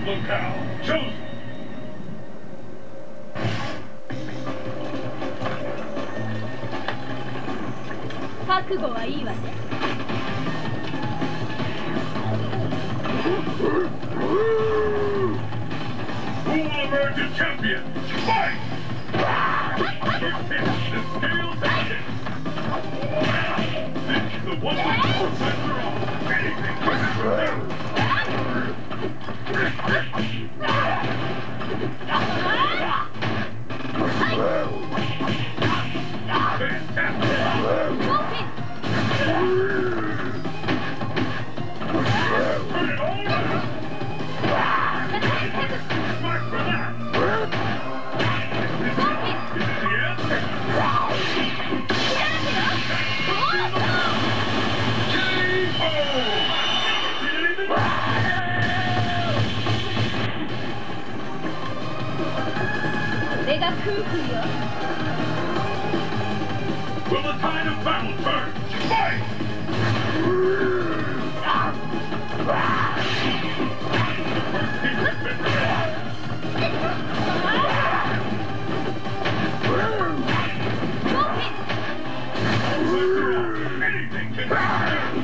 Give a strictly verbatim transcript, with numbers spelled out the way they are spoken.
Locale chosen. 覚悟はいいわね。 Who will emerge a champion? Fight! First hit, the scales have hit. This is the one with center off. Anything can happen. Will the tide of battle turn? Fight! Anything can happen.